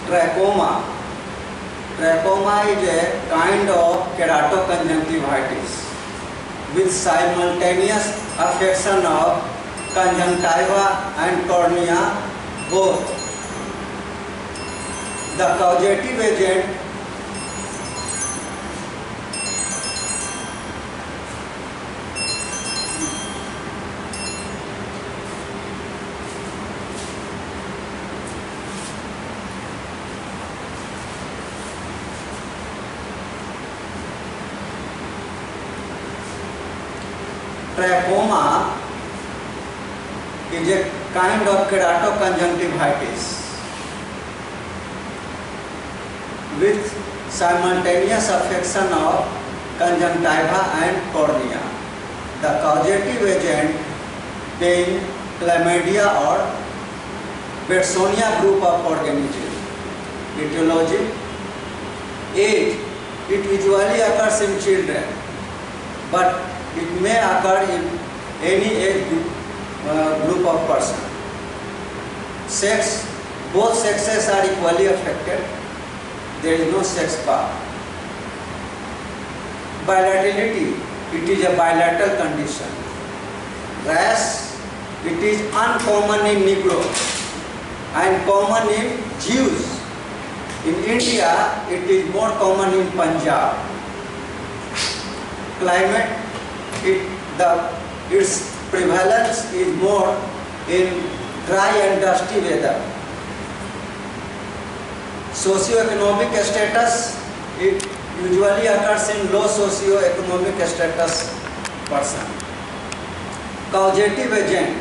trachoma. Trachoma is a kind of keratoconjunctivitis with simultaneous affection of conjunctiva and cornea both. The causative agent trachoma is a kind of keratoconjunctivitis with simultaneous affection of conjunctiva and cornea. The causative agent being chlamydia or Betsonia group of organisms. Etiology: age. It usually occurs in children, but it may occur in any age group of person. Sex. Both sexes are equally affected. There is no sex part. Bilaterality, it is a bilateral condition. Rash, it is uncommon in Negroes and common in Jews. In India, it is more common in Punjab. Climate, its prevalence is more in dry and dusty weather. Socioeconomic status, it usually occurs in low socioeconomic status person. Causative agent: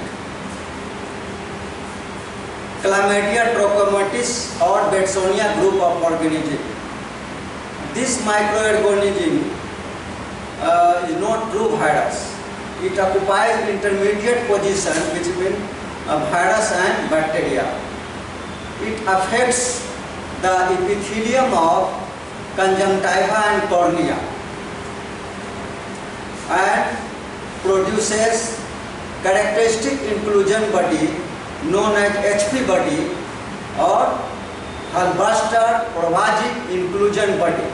Chlamydia trachomatis or Betsonia group of organisms. This microorganism is not true virus. It occupies intermediate position between a virus and bacteria. It affects the epithelium of conjunctiva and cornea and produces characteristic inclusion body known as HP body or Hallbuster Provagic inclusion body.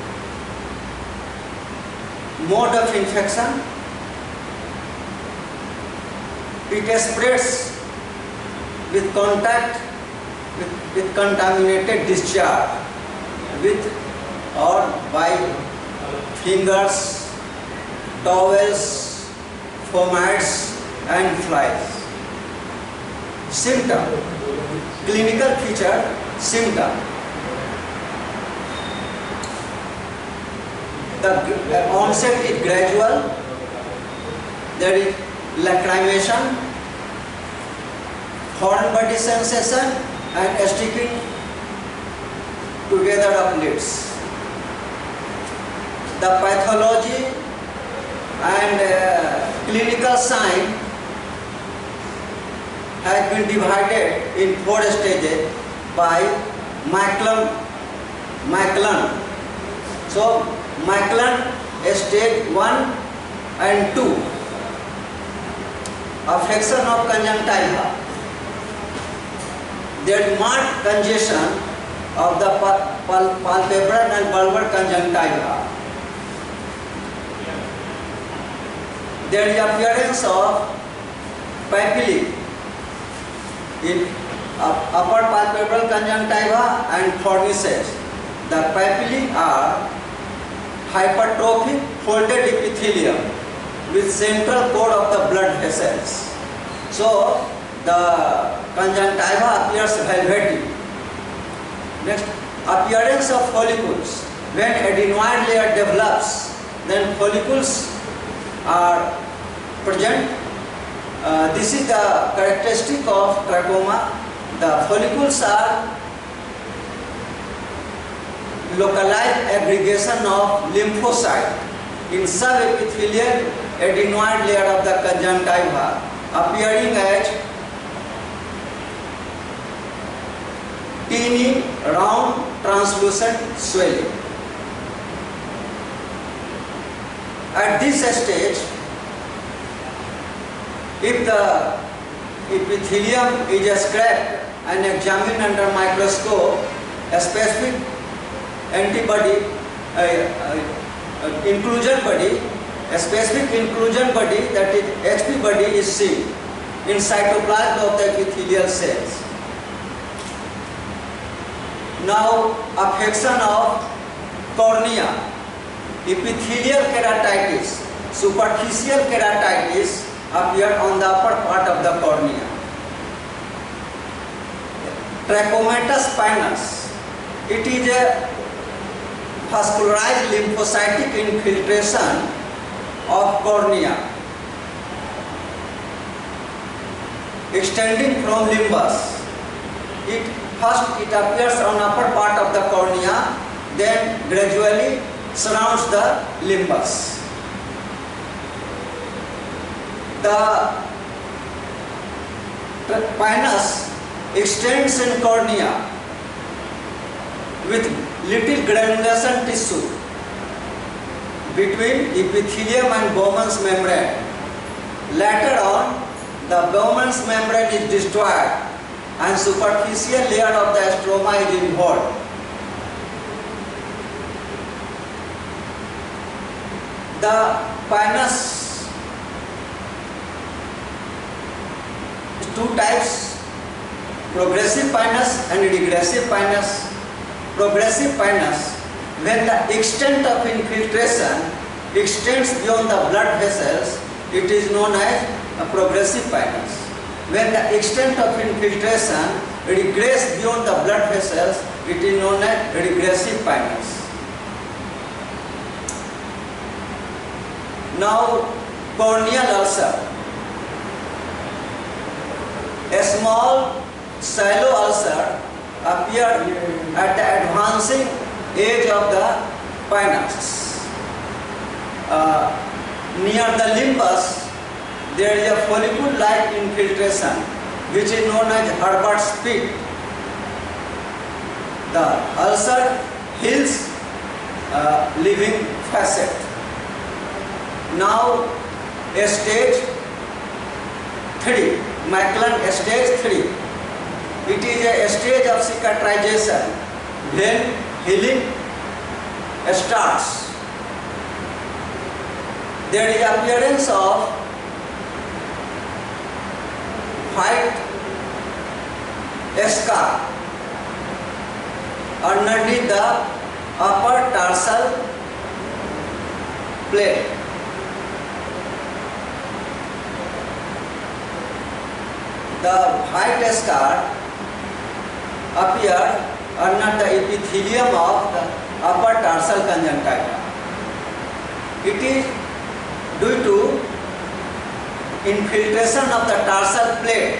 Mode of infection: it spreads with contact with contaminated discharge with or by fingers, towels, fomites and flies. Symptom: clinical feature. Symptom: the onset is gradual. There is lacrimation, foreign body sensation and sticking together of lips. The pathology and clinical sign has been divided in 4 stages by Macklin. So Macklin stage 1 and 2. Affection of conjunctiva. There is marked congestion of the palpebral and bulbar conjunctiva. There is appearance of papillae in upper palpebral conjunctiva and fornices. The papillae are hypertrophic folded epithelium with central core of the blood vessels. So the conjunctiva appears velvety. Next, appearance of follicles. When adenoid layer develops, then follicles are present. This is the characteristic of trachoma. The follicles are localized aggregation of lymphocyte in subepithelial adenoid layer of the conjunctiva, appearing as teeny, round, translucent swelling. At this stage, if the epithelium is scraped and examined under microscope, a specific antibody, inclusion body, a specific inclusion body, that is HP body, is seen in cytoplasm of the epithelial cells. Now, affection of cornea, epithelial keratitis, superficial keratitis appear on the upper part of the cornea. Trachomatis pinus, it is a vascularized lymphocytic infiltration of cornea extending from limbus. First it appears on upper part of the cornea, then gradually surrounds the limbus. The pinus extends in cornea with little granulation tissue between epithelium and Bowman's membrane. Later on, the Bowman's membrane is destroyed and superficial layer of the stroma is involved. The pinus is two types, progressive pinus and regressive pinus. Progressive pinus, when the extent of infiltration extends beyond the blood vessels, it is known as a progressive pinus. When the extent of infiltration regresses beyond the blood vessels, it is known as regressive pinus. Now, corneal ulcer. A small shallow ulcer appear at the advancing edge of the pinus. Near the limbus, there is a follicle-like infiltration which is known as Herbert's pit. The ulcer heals, leaving facet. Now, a stage 3, Macklin stage 3. It is a stage of cicatrization when healing starts. There is appearance of white scar underneath the upper tarsal plate. The white scar appear under the epithelium of the upper tarsal conjunctiva. It is due to infiltration of the tarsal plate,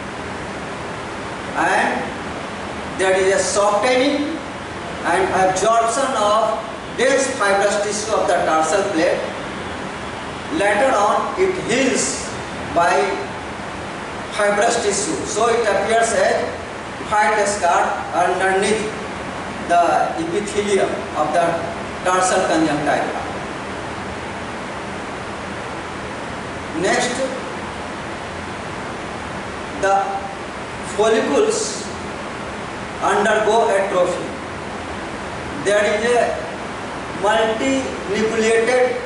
and there is a softening and absorption of dense fibrous tissue of the tarsal plate. Later on, it heals by fibrous tissue, so it appears as white scar underneath the epithelium of the tarsal conjunctiva. Next, the follicles undergo atrophy. There is a multinucleated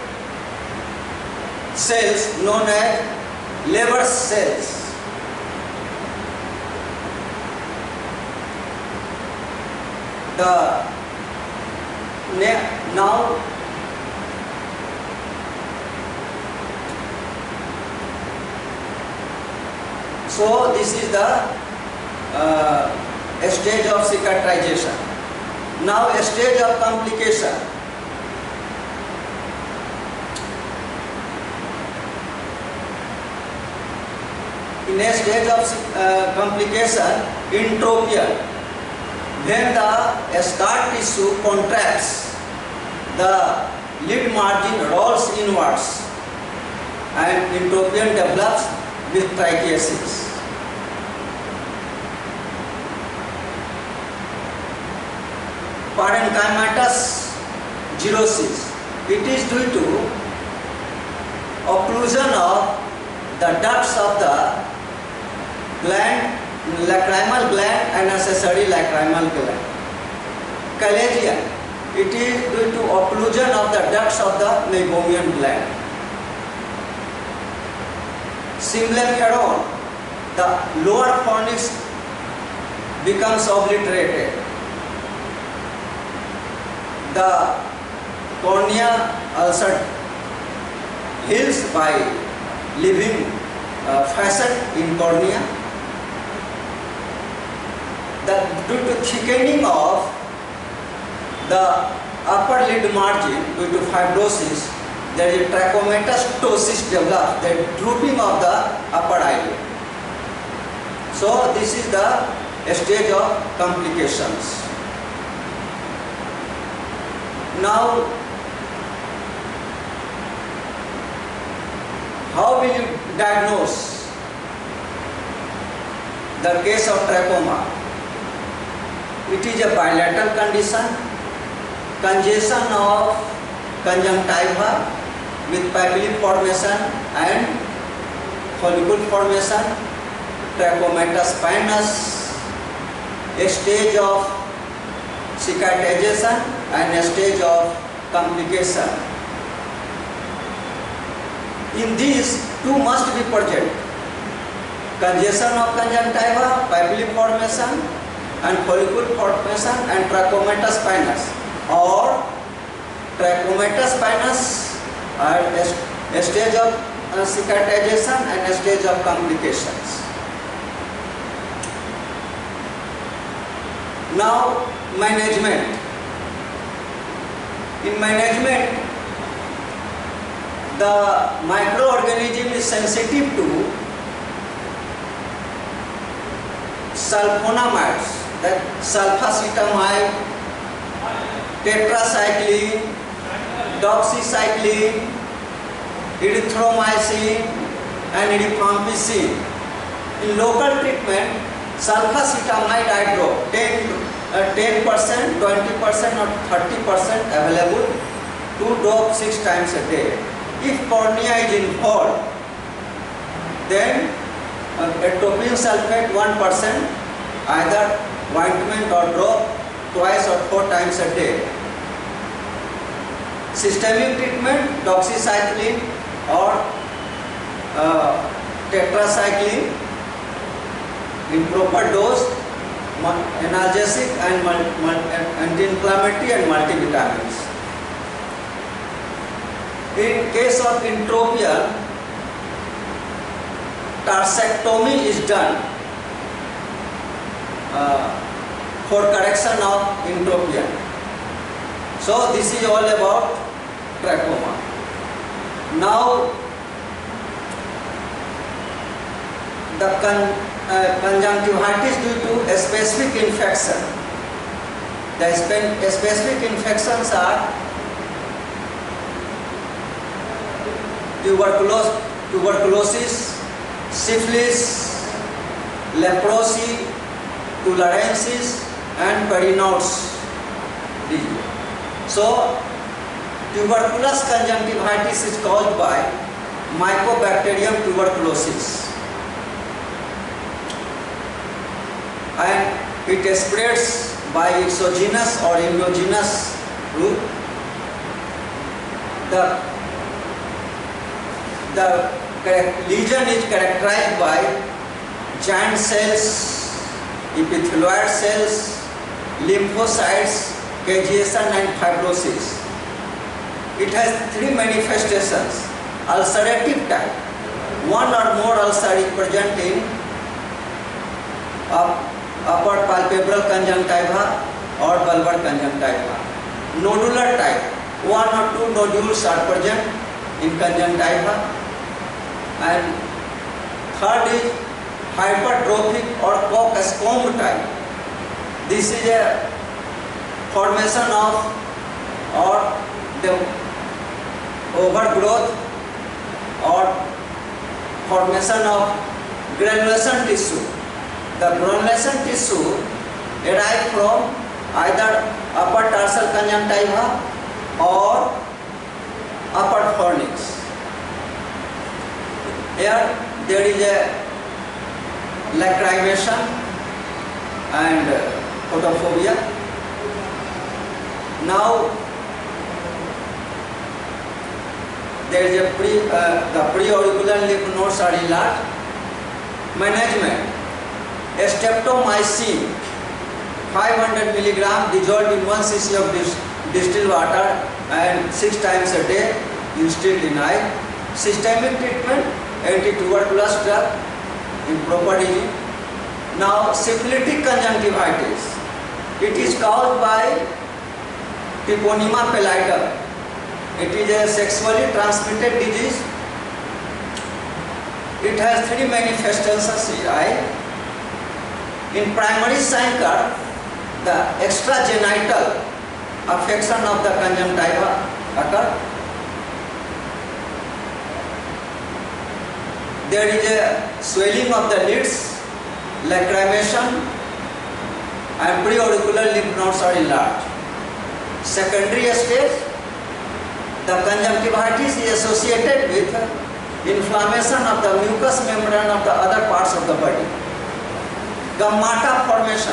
cells known as Leber cells. Now so this is the stage of cicatrization. Now a stage of complication. In a stage of complication, entropion, when the scar tissue contracts, the lid margin rolls inwards and entropion develops with trichiasis. Parenchymatous xerosis. It is due to occlusion of the ducts of the gland, lacrimal gland and accessory lacrimal gland. chalazion. It is due to occlusion of the ducts of the meibomian gland. Symplepharon, the lower fornix becomes obliterated. The cornea also heals by leaving facet in cornea. Due to thickening of the upper lid margin due to fibrosis, there is a trachomatosis developed, the drooping of the upper eyelid. So this is the stage of complications. Now, how will you diagnose the case of trachoma? It is a bilateral condition, congestion of conjunctiva with papilla formation and follicle formation, trachomatus spinous, a stage of cicatrization and a stage of complication. In these, two must be present: congestion of conjunctiva, papilla formation and follicle formation and trachomatus spinous, or trachomatus spinous at a stage of cicatrization and a stage of complications. Now, management. In management, the microorganism is sensitive to sulfonamides, that sulfacetamide, tetracycline, doxycycline, erythromycin and rifampicin. In local treatment, sulfacetamide I drop 10%, 20% or 30% available, 2 drops 6 times a day. If cornea is involved, then atropine sulfate 1%, either ointment or drop twice or 4 times a day. Systemic treatment, doxycycline or tetracycline in proper dose, analgesic and anti-inflammatory and multivitamins. In case of entropion, tarsectomy is done for correction of entropion. So this is all about trachoma. Now the conjunctivitis due to a specific infection. The specific infections are tuberculosis, syphilis, leprosy, tularensis and Perinaud's disease. So, tuberculous conjunctivitis is caused by Mycobacterium tuberculosis, and it spreads by exogenous or endogenous route. The lesion is characterized by giant cells, epithelioid cells, lymphocytes, cageation and fibrosis. It has 3 manifestations: ulcerative type, 1 or more ulcer is present in upper palpebral conjunctiva or bulbar conjunctiva. Nodular type, 1 or 2 nodules are present in conjunctiva. And third is hypertrophic or coxcomb type. This is a formation of or the overgrowth or formation of granulation tissue. The granulation tissue derives from either upper tarsal conjunctiva or upper fornix. Here there is a lacrimation and photophobia. Now there is a the preauricular lymph nodes are enlarged. Management: streptomycin 500 milligram dissolved in 1 cc of distilled water and 6 times a day instilled in eye. Systemic treatment: anti-tuberculous drug in proper regime. Now syphilitic conjunctivitis. It is caused by Treponema pallidum. It is a sexually transmitted disease. It has 3 manifestations. In primary chancre, the extragenital affection of the conjunctiva occur. There is a swelling of the lids, lacrimation, and preauricular lymph nodes are enlarged. Secondary stage, the conjunctivitis is associated with inflammation of the mucous membrane of the other parts of the body. Gammata formation.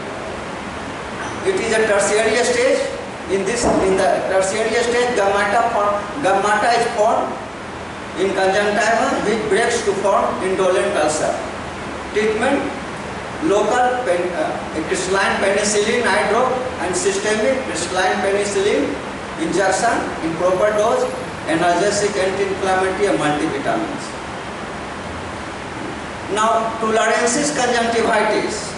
It is a tertiary stage. In the tertiary stage, gammata is formed in conjunctiva, which breaks to form indolent ulcer. Treatment: local crystalline penicillin eye drop and systemic crystalline penicillin injection in proper dose, analgesic, anti-inflammatory, and multivitamins. Now, tularensis conjunctivitis.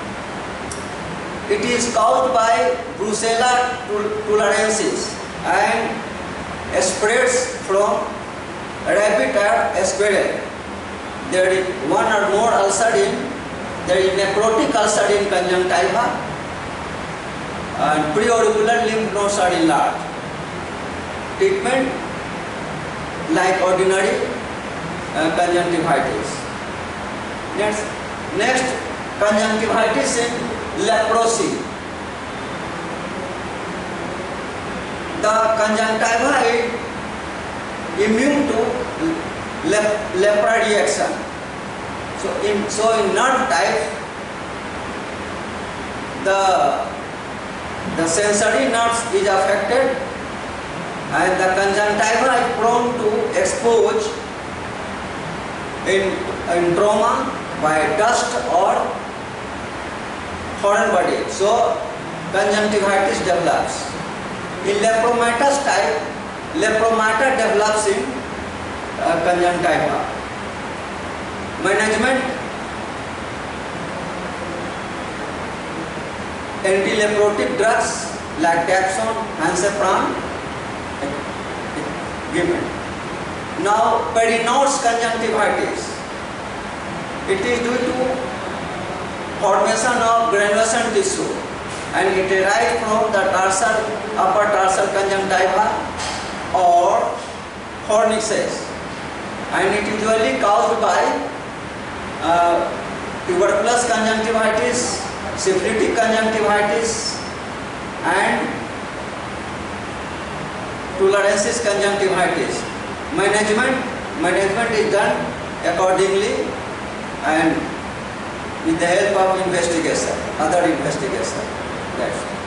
It is caused by Brucella tularensis and spreads from rabbit or squirrel. There is one or more ulcer there is necrotic ulcer in conjunctiva, and preauricular lymph nodes are enlarged. Treatment: like ordinary conjunctivitis. Next, conjunctivitis in leprosy. The conjunctiva is immune to lepra reaction. So in nerve type, the sensory nerves is affected, and the conjunctiva is prone to expose in trauma by dust or foreign body. So conjunctivitis develops. In lepromatous type, lepromata develops in conjunctiva. Management: anti-leprotic drugs like Dapsone, Hansaprant given. Now, Peyronie's conjunctivitis. It is due to formation of granulation tissue, and it arises from the upper tarsal conjunctiva or fornices, and it is usually caused by tuberculous conjunctivitis, syphilitic conjunctivitis, and tularensis conjunctivitis. Management is done accordingly and with the help of other investigation. That's it.